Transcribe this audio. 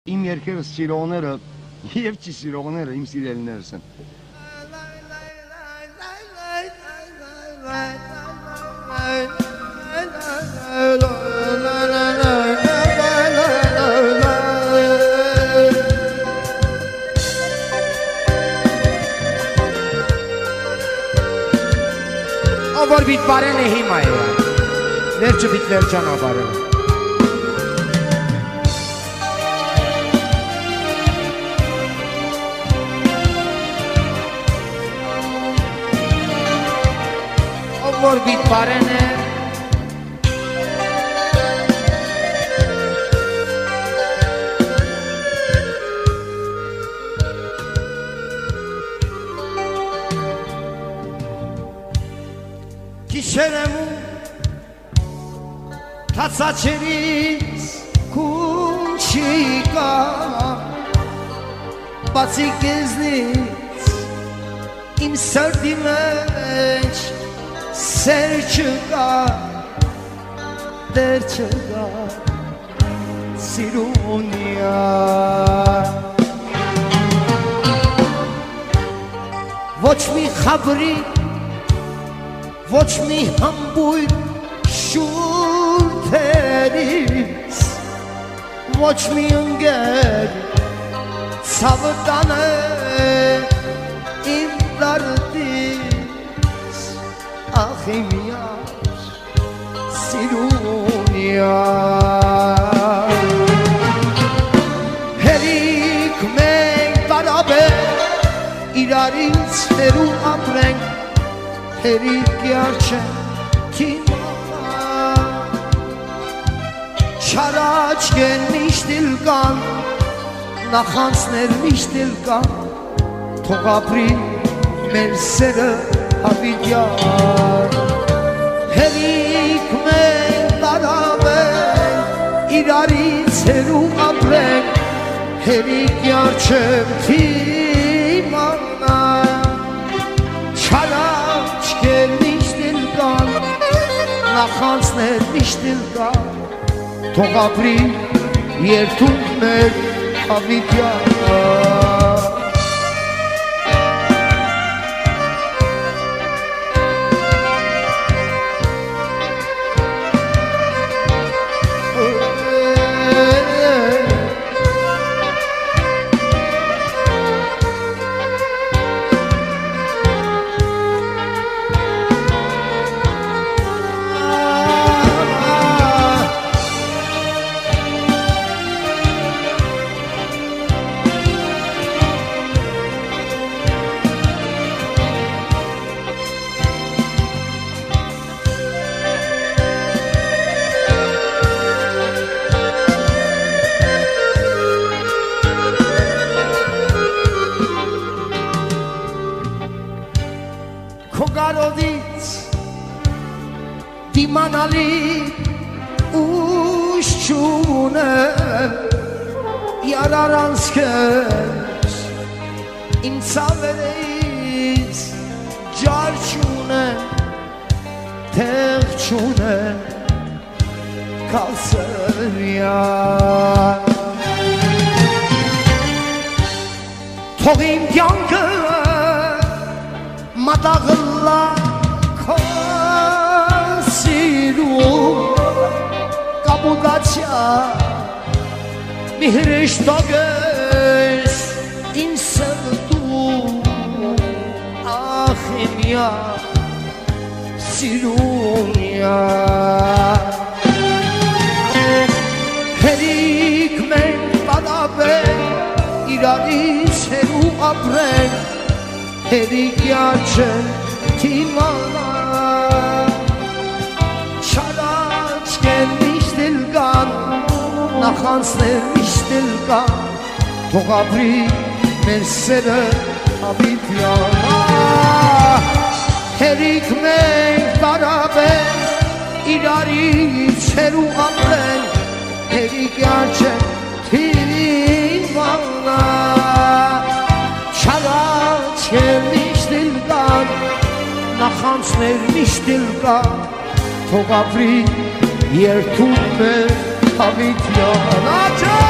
Im jerker sironer, jevci sironer, im sidelnersen. Որ բիտվարեն է հիմա է, վերջը բիտվեր ճանապարհը։ Որ բիտվարեն է, Kişeremu Tatsaçeriz Kunçika Batsik gezniz İm serdimeç Serçıka Derçıka Sirunia Voç mi xabri Ոչ մի համբույր շուրթերից Ոչ մի ընգեր ցավը տանը իմ դարդից Ախ իմ յար սիրունյար Հերիք մենք բարաբեր իրարից հերու ապրենք Հերիք յարջեն թիմա Չարաչկեն միշտիլ կան Նախանցներ միշտիլ կան Թող ապրի մեր սերը հավիտյար Հերիք մենք տարավեն Իրարից հերու ապրենք Հերիք յարջեն թիմա Նախանցներ միշտիլ կան Թող ապրի երդում մեր հավիտյար Քոգարովից դիմանալի ուշ չունեմ Յարարանցքες իմ ցավերից ջար չունեմ Տեղ չունեմ կասրյան Թող իմ կյանքը Մատաղլա քո սիրում կապուտացյա մի հրեշտակես իմ սրտում ախ իմ յար սիրունյա հերիք մենք պատապենք իրարից հերու ապրենք Հերիք յարջեն թիմանա Չարաչկեն միշտիլ կան Նախանցներ միշտիլ կան Թող ապրի մեր սերը հավիտյար Հերիք մենք տարապենք իրարից հերու ապրենք Հերիք յարջեն թիմանա Չարաչկեն միշտիլ կան Նախանցներ միշտիլ կան Թող ապրի երդում է հավիտյան